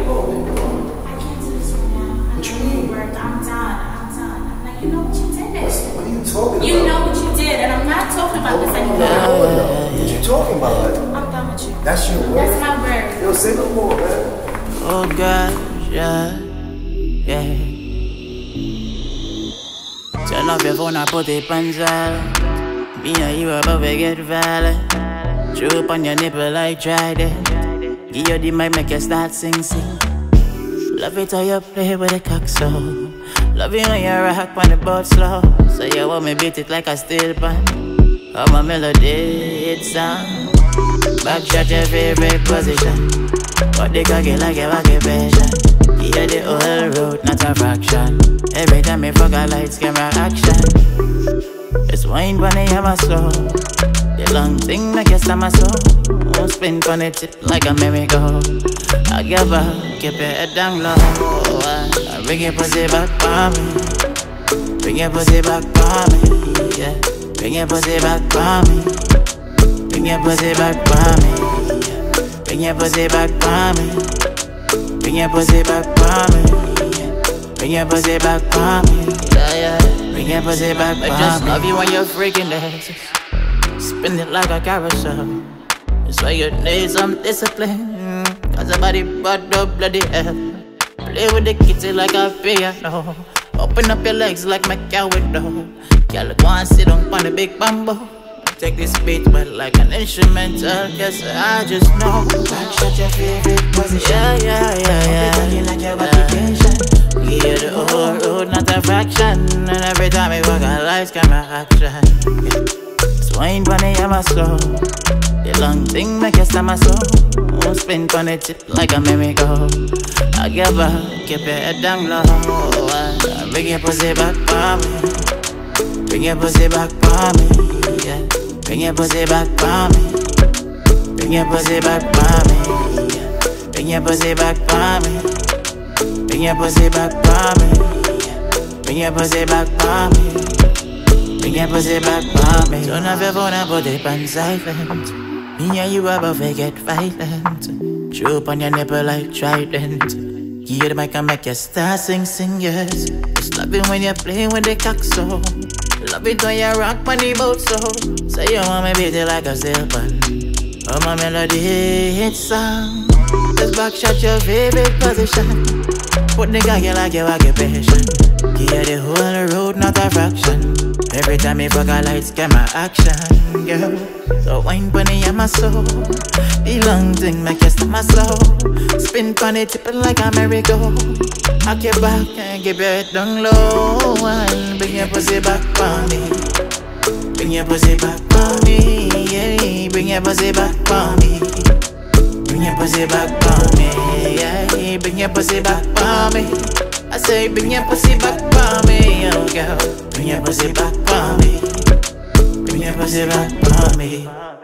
I can't do this right now. What you mean? I'm done. Like, you know what you did. What are you talking about? You know what you did, and I'm not talking about this anymore. What you talking about? I'm done with you. That's your word. That's my word. Yo, say no more, man. Oh gosh, yeah. Turn off your phone and put it on silent. Me and you about to get violent. Chew up on your nipple like Trident. Give you the mic, make you start sing. Love it how you play with the cock so. Love it when you rock on the boat slow. So you want me beat it like a steel pan. Oh my melody, it's sound. Backshot your favorite position. But they cocky like a occupation. Give you the whole road, not a fraction. Every time me fuck a lights, camera action. It's wine when I have a slow. The long thing make you stomach so. Won't spin on the tip like a merry-go. I give up, keep your head down low. I bring your pussy back for me. Bring your pussy back for me, yeah. Bring your pussy back for me. Bring your pussy back for me, yeah. Bring your pussy back for me. Bring your pussy back for me, yeah. Bring your pussy back for me, yeah. Bring your pussy back for me. I just love you when you're freaking this. Spin it like a carousel. That's why you need some discipline. Cause your body bad up bloody hell. Play with the kitty like a piano. Open up your legs like my cow window. Girl, go and sit down on the big bamboo. Take this beat but like an instrumental. Guess I just know. Backshot your favorite position. Yeah. Like your occupation. Give you the whole road, not a fraction. And every time I walk a lights, camera action, yeah. Wine when I am a slow. The long thing make you stomach so. Won't spin on the tip like a merry-go. I give up, keep your head down low. Bring your pussy back for me. Bring your pussy back for me, yeah. Bring your pussy back for me. Bring your pussy back for me, yeah. Bring your pussy back for me. Bring your pussy back for me, yeah. Bring your pussy back for me. Bring your pussy back for me. Turn off your phone and put it on silent. Me and you about to get violent. Chew up on your nipple like Trident. Give you the mic and make you start sing, yes. Just love it when you're playing with the cock so. Love it when you rock on the boat so. Say you want me beat it like a steel pan. Oh my melody, it's song. Just backshot your favorite position. Put the cocky like your occupation. Give you the whole road, not a fraction. Every time I fuck a lights, camera action, girl. So wine bunny on my soul. The long thing make you stomach slow. Spin on it, tipping like a merry-go. Knock your back and give your head down low. And bring your pussy back for me. Bring your pussy back for me, yeah. Bring your pussy back for me. Bring your pussy back for me, yeah. Bring your pussy back for me. I say bring your pussy back for me, oh girl. Bring your pussy back for me. Bring your pussy back for me.